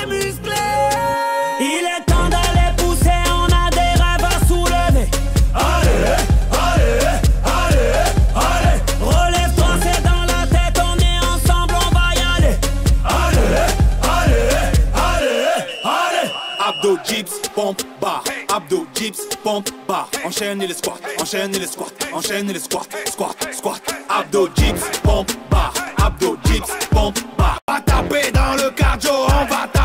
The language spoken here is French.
musclé. Il est temps d'aller pousser, on a des rêves à soulever. Allez, allez, allez, allez. Relève-toi, c'est dans la tête, on est ensemble, on va y aller. Allez, allez, allez, allez. Abdo, dips, pompe, bar. Abdo, dips, pompe, bar. Enchaîne les squats, enchaîne les squats, enchaîne les squats, squat, squat. Abdo, dips, pompe, bar. Abdo, dips, pompe, bar. On va taper dans le cardio, on va taper.